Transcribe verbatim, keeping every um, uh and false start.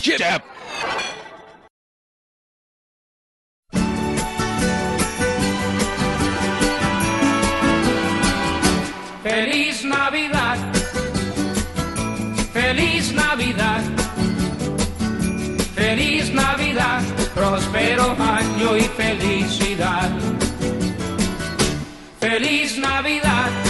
Jab. Feliz Navidad, feliz Navidad, feliz Navidad, próspero año y felicidad. Feliz Navidad.